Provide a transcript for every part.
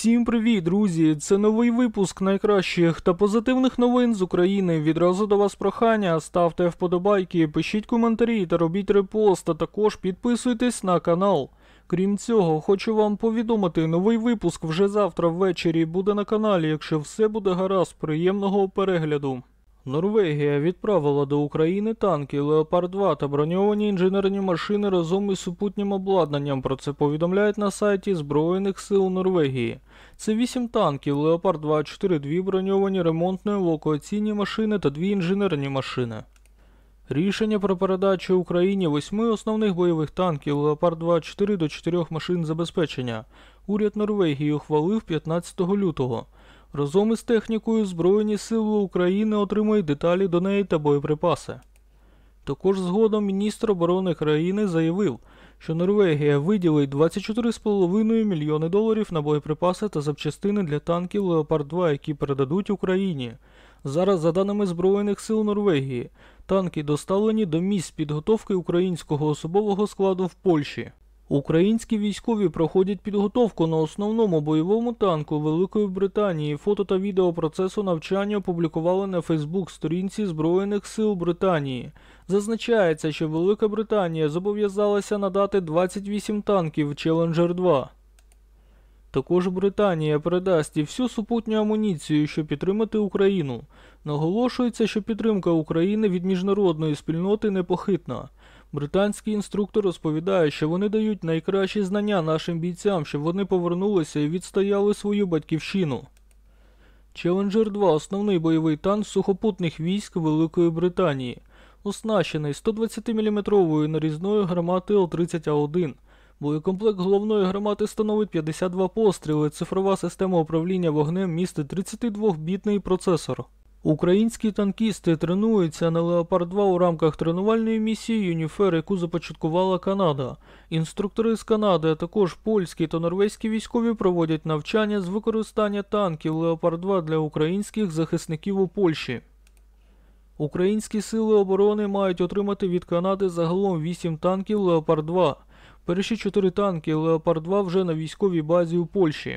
Всім привіт, друзі! Це новий випуск найкращих та позитивних новин з України. Відразу до вас прохання, ставте вподобайки, пишіть коментарі та робіть репост, а також підписуйтесь на канал. Крім цього, хочу вам повідомити, новий випуск вже завтра ввечері буде на каналі, якщо все буде гаразд, приємного перегляду. Норвегія відправила до України танки Леопард-2 та броньовані інженерні машини разом із супутнім обладнанням. Про це повідомляють на сайті Збройних сил Норвегії. Це 8 танків Леопард-2, 4 дві броньовані ремонтно-евакуаційні машини та 2 інженерні машини. Рішення про передачу Україні 8 основних бойових танків Леопард-2, 4 до 4 машин забезпечення уряд Норвегії ухвалив 15 лютого. Разом із технікою Збройні сили України отримають деталі до неї та боєприпаси. Також згодом міністр оборони країни заявив, що Норвегія виділить $24,5 мільйони на боєприпаси та запчастини для танків Леопард-2, які передадуть Україні. Зараз, за даними Збройних сил Норвегії, танки доставлені до місць підготовки українського особового складу в Польщі. Українські військові проходять підготовку на основному бойовому танку Великої Британії. Фото та відео процесу навчання опублікували на Фейсбук-сторінці Збройних сил Британії. Зазначається, що Велика Британія зобов'язалася надати 28 танків Challenger 2. Також Британія передасть і всю супутню амуніцію, щоб підтримати Україну. Наголошується, що підтримка України від міжнародної спільноти непохитна. Британський інструктор розповідає, що вони дають найкращі знання нашим бійцям, щоб вони повернулися і відстояли свою батьківщину. Challenger 2 – основний бойовий танк сухопутних військ Великої Британії, оснащений 120-мм нарізною гарматою Л-30А1. Боєкомплект головної гармати становить 52 постріли, цифрова система управління вогнем містить 32-бітний процесор. Українські танкісти тренуються на Леопард-2 у рамках тренувальної місії «Юніфер», яку започаткувала Канада. Інструктори з Канади, а також польські та норвезькі військові проводять навчання з використання танків Леопард-2 для українських захисників у Польщі. Українські сили оборони мають отримати від Канади загалом 8 танків Леопард-2. Перші 4 танки Леопард-2 вже на військовій базі у Польщі.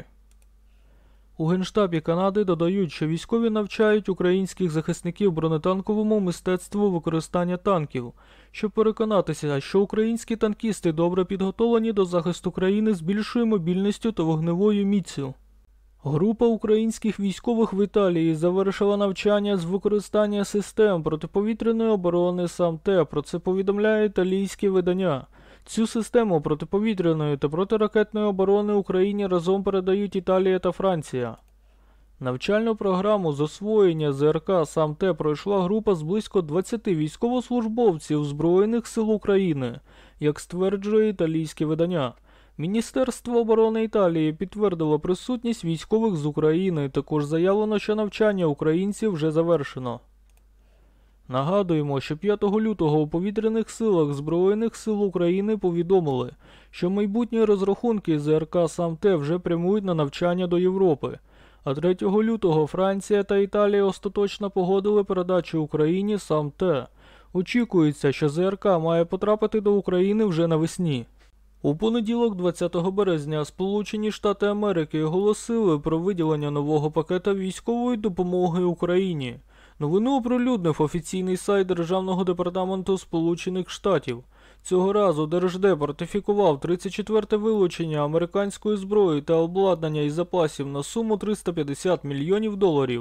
У Генштабі Канади додають, що військові навчають українських захисників бронетанковому мистецтву використання танків, щоб переконатися, що українські танкісти добре підготовлені до захисту країни з більшою мобільністю та вогневою міцю. Група українських військових в Італії завершила навчання з використання систем протиповітряної оборони САМ-Т, про це повідомляє італійське видання. Цю систему протиповітряної та протиракетної оборони Україні разом передають Італія та Франція. Навчальну програму з освоєння ЗРК САМ-Т пройшла група з близько 20 військовослужбовців Збройних сил України, як стверджує італійське видання. Міністерство оборони Італії підтвердило присутність військових з України, також заявлено, що навчання українців вже завершено. Нагадуємо, що 5 лютого у повітряних силах Збройних сил України повідомили, що майбутні розрахунки ЗРК САМ-Т вже прямують на навчання до Європи, а 3 лютого Франція та Італія остаточно погодили передачу Україні САМ-Т. Очікується, що ЗРК має потрапити до України вже навесні. У понеділок, 20 березня, Сполучені Штати Америки оголосили про виділення нового пакета військової допомоги Україні. Новину оприлюднив офіційний сайт Державного департаменту Сполучених Штатів. Цього разу Держдеп ратифікував 34-те вилучення американської зброї та обладнання і запасів на суму $350 мільйонів.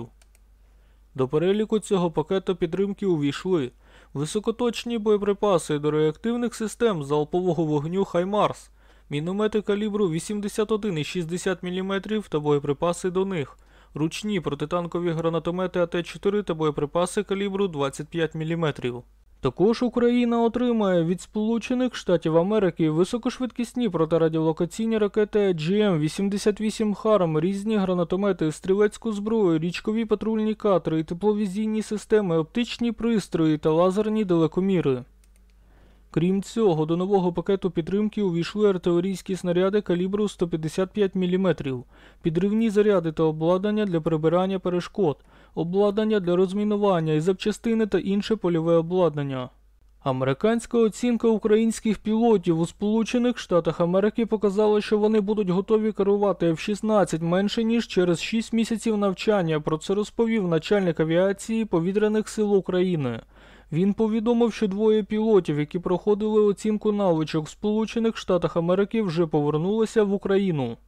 До переліку цього пакету підтримки увійшли високоточні боєприпаси до реактивних систем залпового вогню «Хаймарс», міномети калібру 81 і 60 мм та боєприпаси до них, ручні протитанкові гранатомети АТ-4 та боєприпаси калібру 25 мм. Також Україна отримає від Сполучених Штатів Америки високошвидкісні протирадіолокаційні ракети GM-88 «Харм», різні гранатомети, стрілецьку зброю, річкові патрульні катери, тепловізійні системи, оптичні пристрої та лазерні далекоміри. Крім цього, до нового пакету підтримки увійшли артилерійські снаряди калібру 155 мм, підривні заряди та обладнання для прибирання перешкод, обладнання для розмінування і запчастини та інше польове обладнання. Американська оцінка українських пілотів у Сполучених Штатах Америки показала, що вони будуть готові керувати F-16 менше ніж через 6 місяців навчання, про це розповів начальник авіації Повітряних сил України. Він повідомив, що двоє пілотів, які проходили оцінку навичок в Сполучених Штатах Америки, вже повернулися в Україну.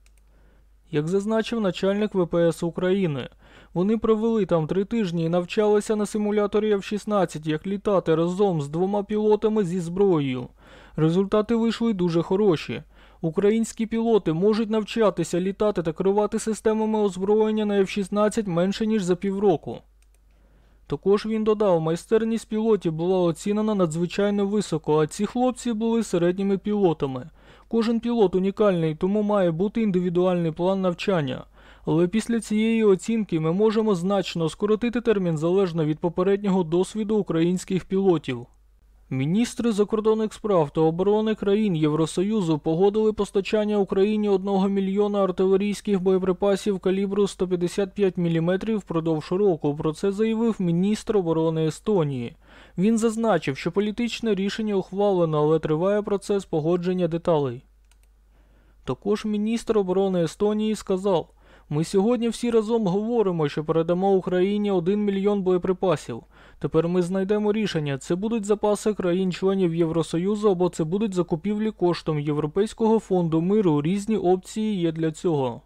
Як зазначив начальник ВПС України, вони провели там 3 тижні і навчалися на симуляторі F-16, як літати разом з 2 пілотами зі зброєю. Результати вийшли дуже хороші. Українські пілоти можуть навчатися літати та керувати системами озброєння на F-16 менше ніж за півроку. Також він додав, майстерність пілотів була оцінена надзвичайно високо, а ці хлопці були середніми пілотами. Кожен пілот унікальний, тому має бути індивідуальний план навчання. Але після цієї оцінки ми можемо значно скоротити термін залежно від попереднього досвіду українських пілотів. Міністри закордонних справ та оборони країн Євросоюзу погодили постачання Україні 1 мільйона артилерійських боєприпасів калібру 155 мм впродовж року, про це заявив міністр оборони Естонії. Він зазначив, що політичне рішення ухвалено, але триває процес погодження деталей. Також міністр оборони Естонії сказав: «Ми сьогодні всі разом говоримо, що передамо Україні 1 мільйон боєприпасів. Тепер ми знайдемо рішення, це будуть запаси країн-членів Євросоюзу або це будуть закупівлі коштом Європейського фонду миру, різні опції є для цього».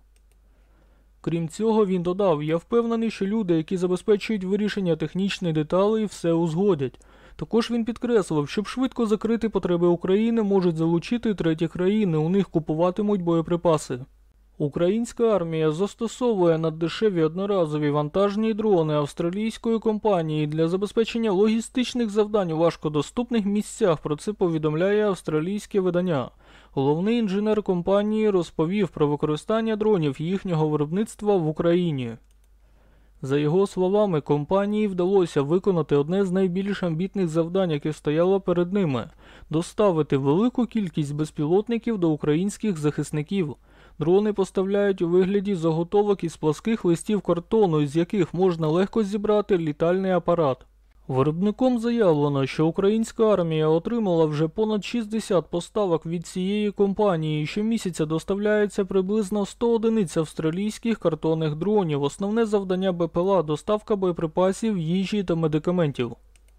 Крім цього, він додав: «Я впевнений, що люди, які забезпечують вирішення технічних деталей, все узгодять». Також він підкреслив, щоб швидко закрити потреби України, можуть залучити треті країни, у них купуватимуть боєприпаси. Українська армія застосовує наддешеві одноразові вантажні дрони австралійської компанії для забезпечення логістичних завдань у важкодоступних місцях, про це повідомляє австралійське видання. Головний інженер компанії розповів про використання дронів їхнього виробництва в Україні. За його словами, компанії вдалося виконати одне з найбільш амбітних завдань, яке стояло перед ними – доставити велику кількість безпілотників до українських захисників. Дрони поставляють у вигляді заготовок із пласких листів картону, з яких можна легко зібрати літальний апарат. Виробником заявлено, що українська армія отримала вже понад 60 поставок від цієї компанії, і щомісяця доставляється приблизно 100 одиниць австралійських картонних дронів. Основне завдання БПЛА – доставка боєприпасів, їжі та медикаментів.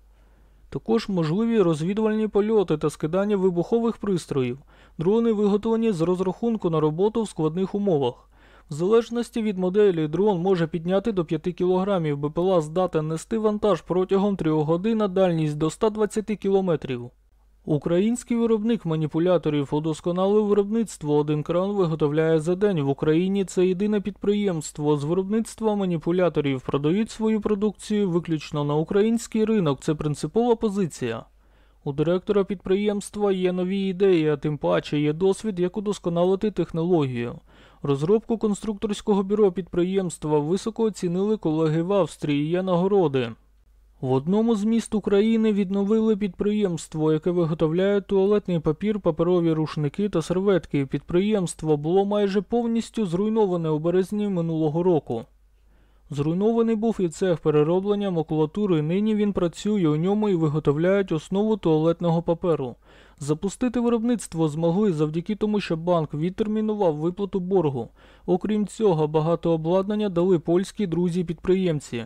Також можливі розвідувальні польоти та скидання вибухових пристроїв. Дрони виготовлені з розрахунку на роботу в складних умовах. В залежності від моделі, дрон може підняти до 5 кг, БПЛА здатен нести вантаж протягом 3 годин на дальність до 120 км. Український виробник маніпуляторів удосконалив виробництво. Один кран виготовляє за день. В Україні це єдине підприємство з виробництва маніпуляторів. Продають свою продукцію виключно на український ринок. Це принципова позиція. У директора підприємства є нові ідеї, а тим паче є досвід, як удосконалити технологію. Розробку конструкторського бюро підприємства високо оцінили колеги в Австрії, є нагороди. В одному з міст України відновили підприємство, яке виготовляє туалетний папір, паперові рушники та серветки. Підприємство було майже повністю зруйноване у березні минулого року. Зруйнований був і цех перероблення макулатури, нині він працює у ньому і виготовляють основу туалетного паперу. Запустити виробництво змогли завдяки тому, що банк відтермінував виплату боргу. Окрім цього, багато обладнання дали польські друзі-підприємці.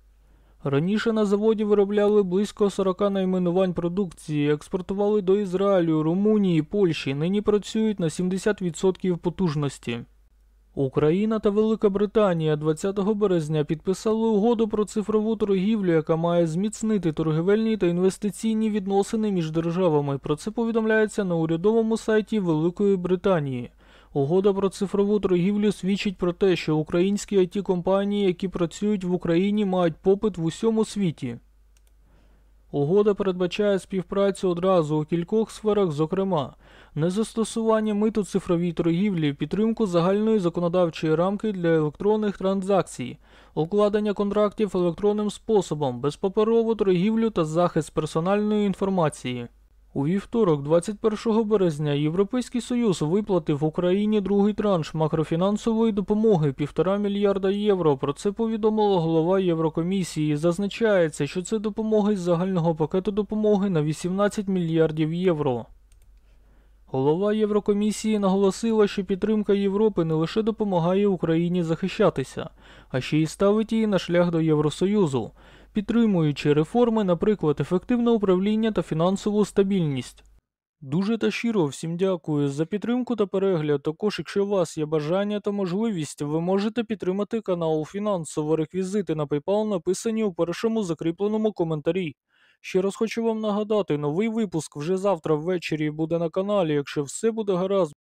Раніше на заводі виробляли близько 40 найменувань продукції, експортували до Ізраїлю, Румунії, Польщі, нині працюють на 70% потужності. Україна та Велика Британія 20 березня підписали угоду про цифрову торгівлю, яка має зміцнити торгівельні та інвестиційні відносини між державами. Про це повідомляється на урядовому сайті Великої Британії. Угода про цифрову торгівлю свідчить про те, що українські IT-компанії, які працюють в Україні, мають попит в усьому світі. Угода передбачає співпрацю одразу у кількох сферах, зокрема, незастосування мит у цифровій торгівлі, підтримку загальної законодавчої рамки для електронних транзакцій, укладення контрактів електронним способом, безпаперову торгівлю та захист персональної інформації. У вівторок, 21 березня, Європейський Союз виплатив Україні другий транш макрофінансової допомоги – 1,5 мільярда євро. Про це повідомила голова Єврокомісії. Зазначається, що це допомога із загального пакету допомоги на 18 мільярдів євро. Голова Єврокомісії наголосила, що підтримка Європи не лише допомагає Україні захищатися, а ще й ставить її на шлях до Євросоюзу, підтримуючи реформи, наприклад, ефективне управління та фінансову стабільність. Дуже та щиро всім дякую за підтримку та перегляд. Також, якщо у вас є бажання та можливість, ви можете підтримати канал фінансово. Реквізити на PayPal написані у першому закріпленому коментарі. Ще раз хочу вам нагадати, новий випуск вже завтра ввечері буде на каналі. Якщо все буде гаразд,